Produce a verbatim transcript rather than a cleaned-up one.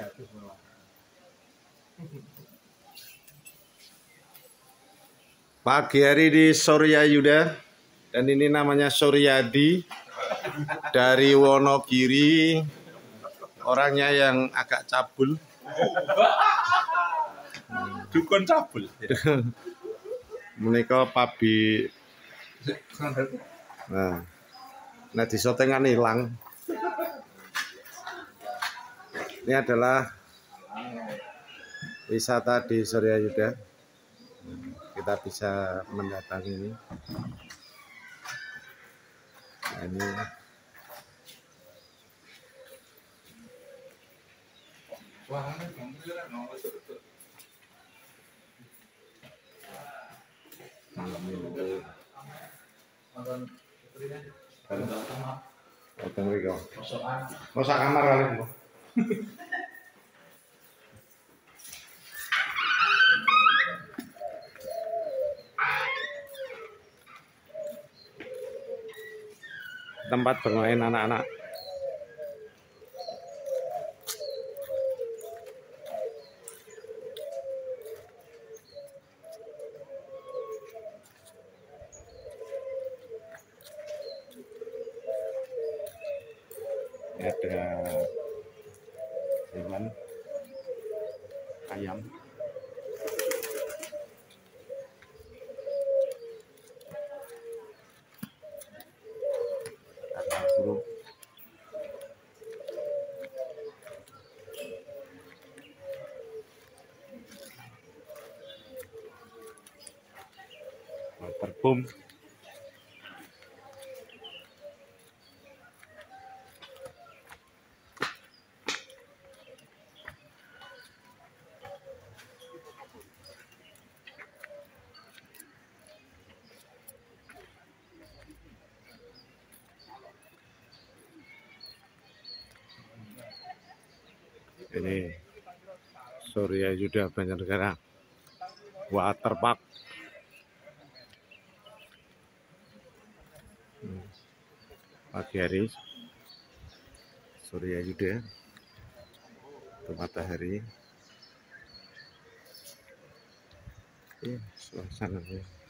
Pagi hari di Surya Yuda, dan ini namanya Suryadi dari Wonogiri, orangnya yang agak cabul. Dukun cabul. Menika pabi. Nah, nah di sotengan hilang. Ini adalah wisata di Surya Yuda. Kita bisa mendatangi ini. Nah, ini Masa kamar kali Bu. Tempat bermain anak-anak. Ada hewan ayam, ada burung, waterboom. Ini Surya Yuda Banjarnegara Waterpark. Hmm. Pagi hari Surya Yuda, matahari. Ya, suasananya.